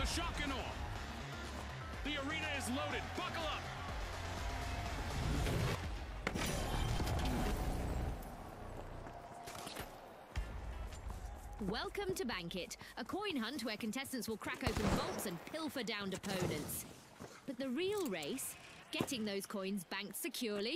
The shock and awe. The arena is loaded. Buckle up. Welcome to Bank-It, a coin hunt where contestants will crack open vaults and pilfer downed opponents. But the real race, getting those coins banked securely.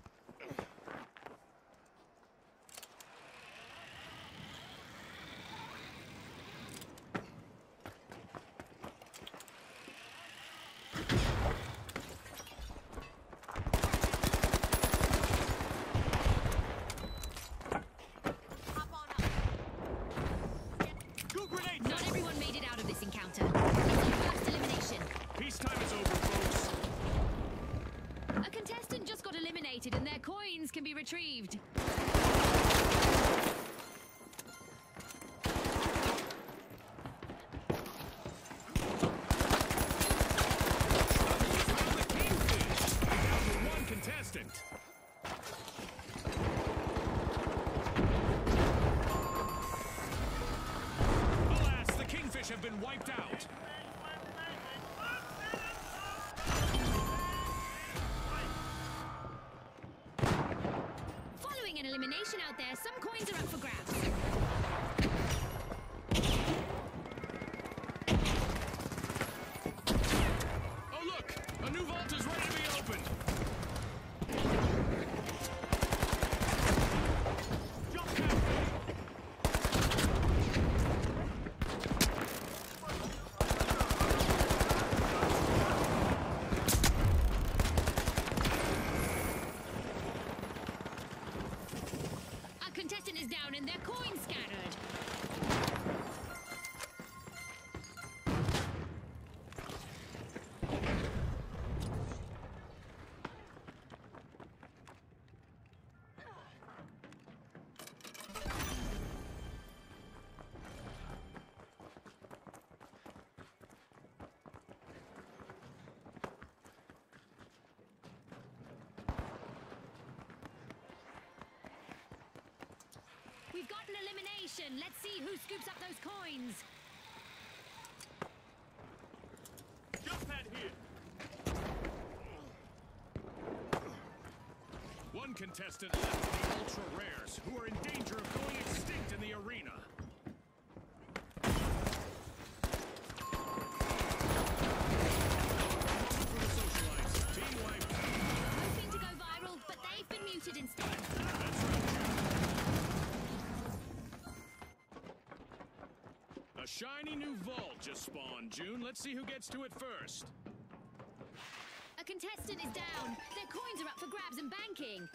Not everyone made it out of this encounter. First elimination. Peacetime is over, folks. A contestant just got eliminated and their coins can be retrieved. The Kingfish. Down to one contestant. Alas, the Kingfish have been wiped out. Following an elimination out there, some coins are up for grabs. Oh look, a new vault is ready to be opened. Jump cafe. A contestant is down and their coins scattered. We've got an elimination. Let's see who scoops up those coins. Jump pad here. One contestant left, the ultra rares, who are in danger of going extinct in the arena. For the socialites, team wipe. Hoping to go viral, but they've been muted instead. That's right. A shiny new vault just spawned, June. Let's see who gets to it first. A contestant is down. Their coins are up for grabs and banking.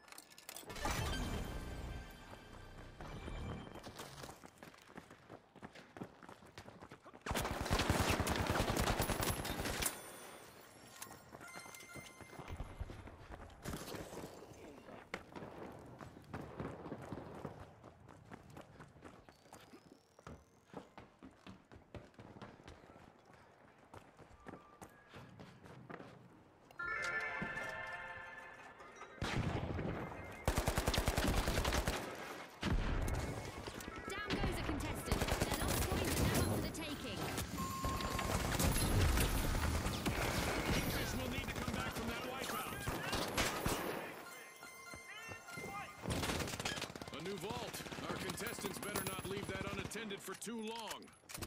Down goes a contestant. Their lost coins are now up for the taking. Kingfish will need to come back from that wipeout. A new vault. Our contestants better not leave that unattended for too long.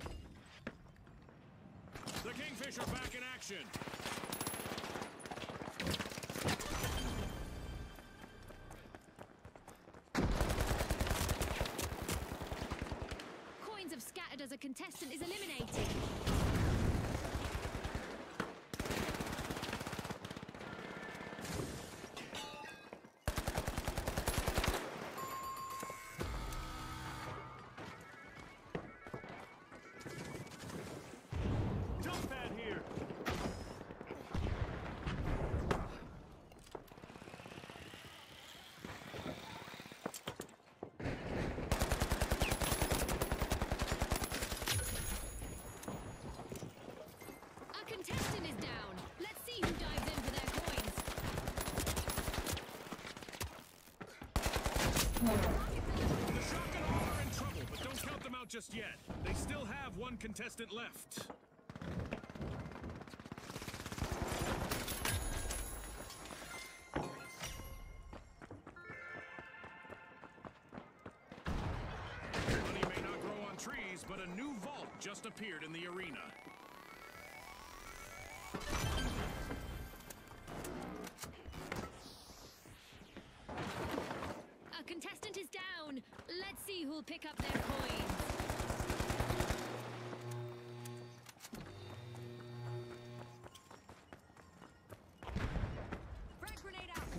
The Kingfish are back in action. Coins have scattered as a contestant is eliminated. Jump pad here. A contestant is down. Let's see who dives in for their coins. The shock and awe are in trouble, but don't count them out just yet. They still have one contestant left. just appeared in the arena. A contestant is down. Let's see who'll pick up their coins. Frag grenade out.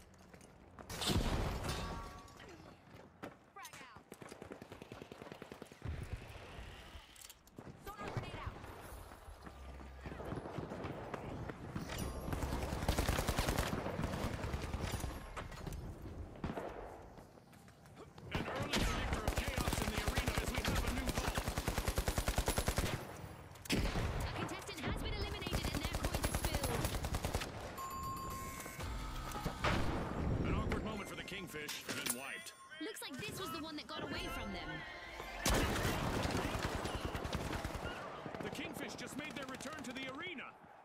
Frag out. Sonar grenade out. An early predictor of chaos in the arena as we have a new vault. A contestant has been eliminated and their coins have spilled. An awkward moment for the Kingfish, then wiped. Looks like this was the one that got away from them. The Kingfish just made their return to the arena.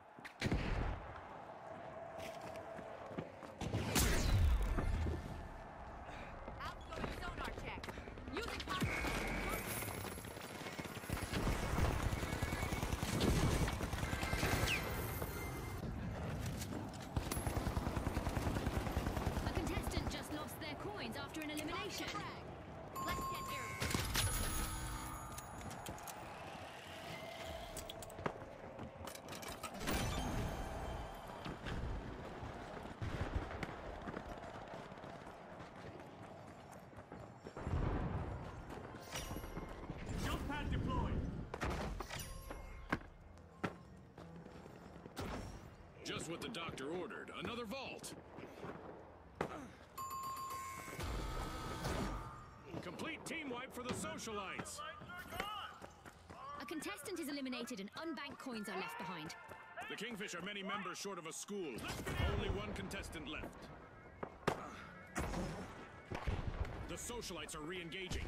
Outgoing sonar check. Using power. A contestant just lost their coins after an elimination. Let's get airborne. Jump pad deployed. Just what the doctor ordered. Another vault. Complete team wipe for the socialites. A contestant is eliminated and unbanked coins are left behind. The Kingfish are many members short of a school. Only one contestant left. The socialites are re-engaging.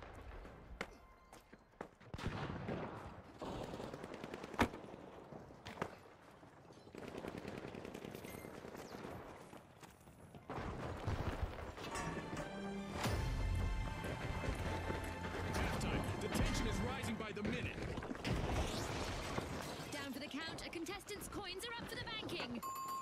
Halftime. The tension is rising by the minute. Down for the count, a contestant's coins are up for the banking.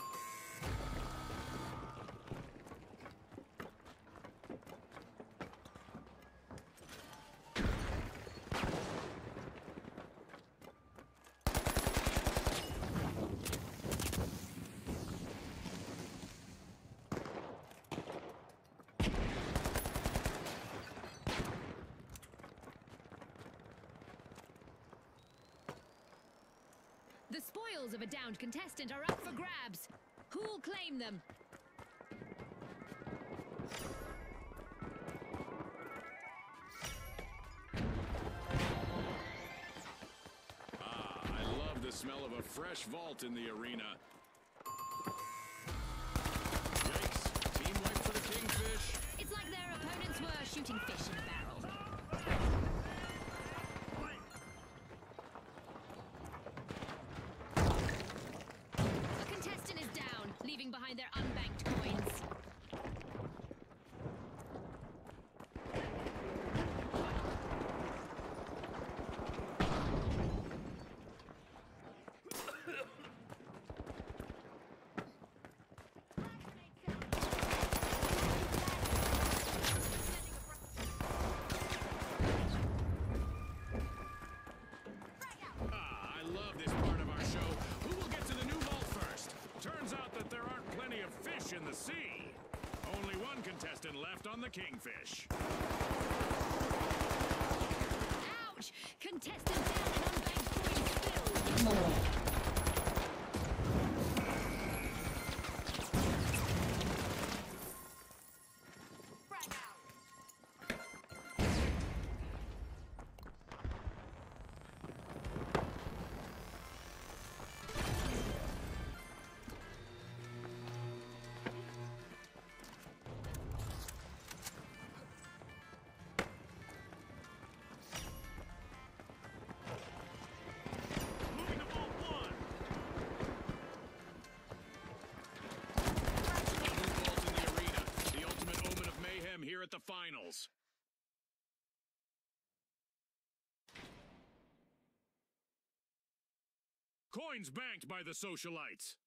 The spoils of a downed contestant are up for grabs. Who'll claim them? I love the smell of a fresh vault in the arena. Yikes. Team wipe for the Kingfish. It's like their opponents were shooting fish in a barrel. A contestant is down, leaving behind their unbanked coins. I love this part of our show. Who will get to the new vault first? Turns out that there aren't plenty of fish in the sea. Only one contestant left on the Kingfish. Ouch! Contestant down and unbanked coins spilled. Frag out. Moving to vault one. A new vault in the arena. The ultimate omen of mayhem here at the finals. Coins banked by the socialites.